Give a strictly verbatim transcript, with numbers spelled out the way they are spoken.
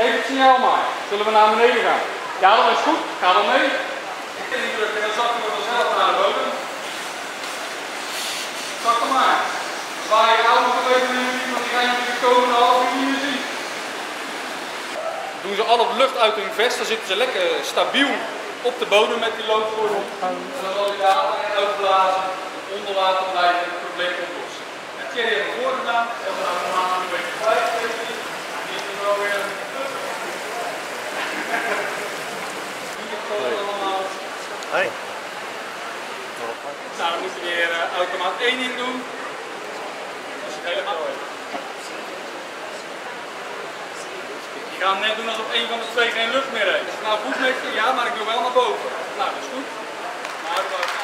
Geef het signaal maar. Zullen we naar beneden gaan? Ja, dat is goed. Ga dan mee. Die druk en dan zakken we vanzelf naar de bodem. Zak hem maar. Zwaai je auto nog even in de want die ga je natuurlijk de komende half uur niet meer zien. Doen ze al op lucht uit hun vest, dan zitten ze lekker stabiel op de bodem met die loodgordel. En dan zal je daar uitblazen, onder water blijven en het probleem oplossen. En Thierry heeft het voor gedaan, we hebben nou normaal een beetje gelijk. Die is er wel weer. Hoi. Nou, dan moet je weer uh, automaat één in doen. Dat is het helemaal mooi. Je gaat net doen alsof één van de twee geen lucht meer heeft. Is het nou goed met je? Ja, maar ik doe wel naar boven. Nou, dat is goed. Maar